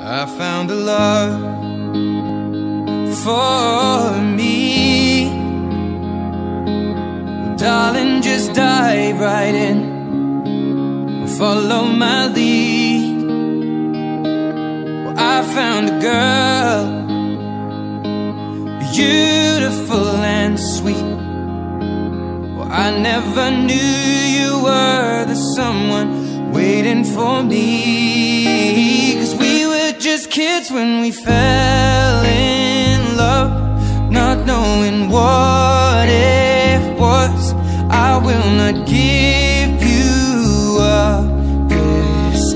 I found a love for me. Well, darling, just dive right in, follow my lead. Well, I found a girl, beautiful and sweet. Well, I never knew you were the someone waiting for me. 'Cause we were just kids when we fell in love, not knowing what it was. I will not give you up this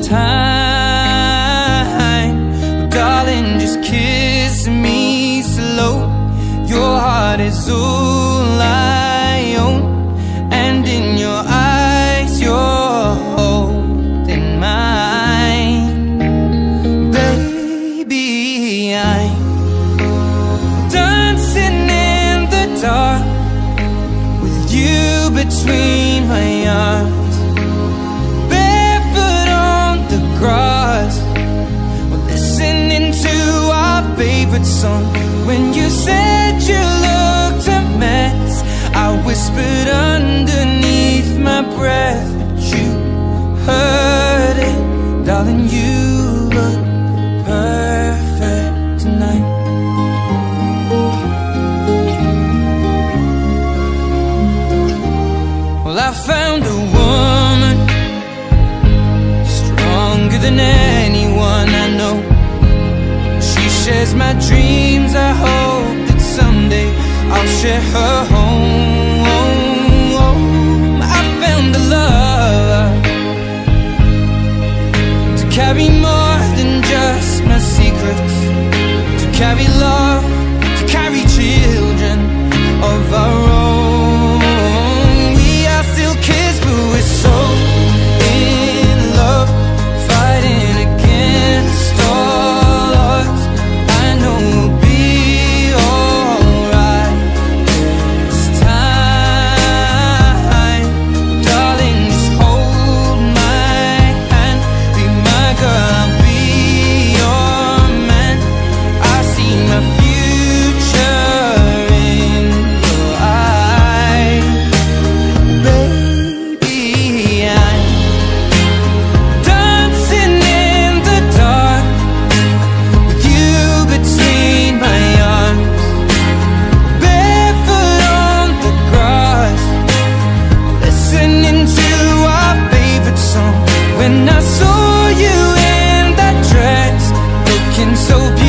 time. Oh, darling, just kiss me slow. Your heart is all I own, and in your eyes you're holding mine. Baby, I'm dancing in the dark with you between my arms, barefoot on the grass. We're listening to our favorite song. When you said you looked a mess, I whispered underneath my breath, but you heard it. Darling, you look perfect tonight. Well, I found a woman stronger than anyone I know. She shares my dreams. I hope that someday I'll share her home. I found a love to carry more than just my secrets, to carry love, to carry children of our own. We are still kids, but we're so in love, fighting against all odds. I know we'll be alright this time. Darling, just hold my hand, be my girl, I'll be your man. I see my future in your eyes. Baby, I'm dancing in the dark with you between my arms, barefoot on the grass, listening to our favorite song. When I saw you in that dress, looking so beautiful,